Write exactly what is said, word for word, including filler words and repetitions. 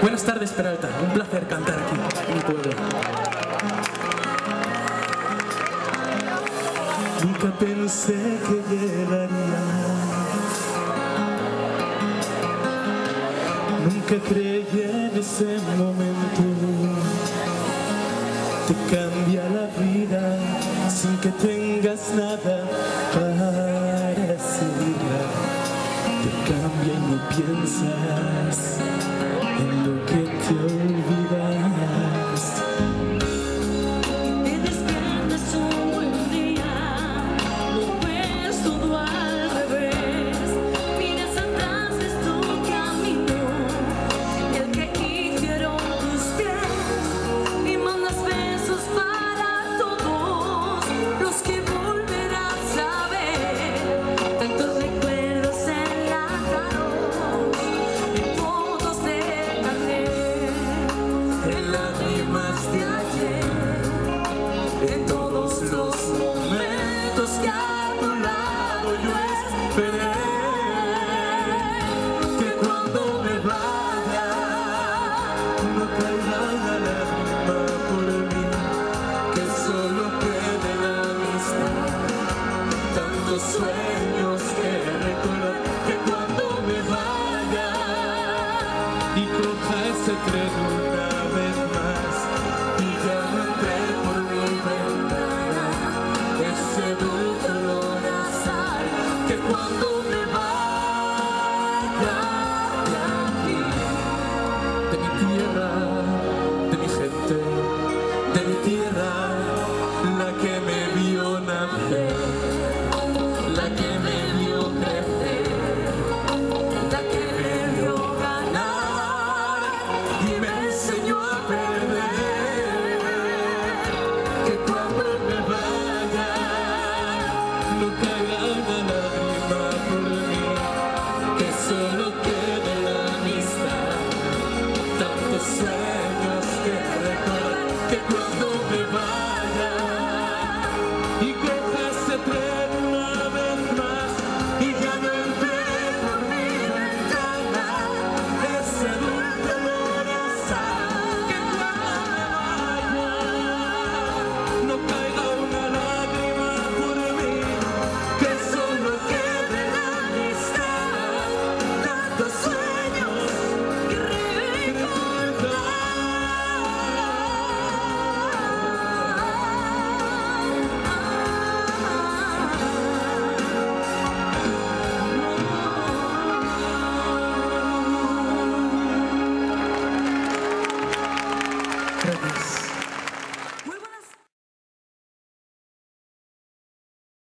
Buenas tardes, Peralta. Un placer cantar aquí en mi pueblo. Nunca pensé que llegaría, nunca creí en ese momento. Te cambia la vida sin que tengas nada para decirla. Te cambia y no piensas en lo que te olvidas. En todos los momentos que a tu lado yo esperé, que cuando me vaya no caiga una lágrima por mí, que solo quede la amistad, tantos sueños que recordar, que cuando me vaya y coja ese tren una vez más y ya no entre por mi ventana ese dulce olor a sal, que cuando me vaya de aquí, de mi tierra, de mi gente, de mi tierra, la que me vio nacer, la que me vio crecer, la que me vio ganar y me enseñó a perder, que cuando me vaya no caiga una lágrima por mí, que solo quede la amistad, tantos sueños que recordar, que cuando me vaya y coja ese tren una vez más y ya no entre por mi ventana ese dulce olor a sal, que cuando me vaya no caiga una lágrima por mí, que solo quede la amistad, tantos sueños que recordar. Gracias.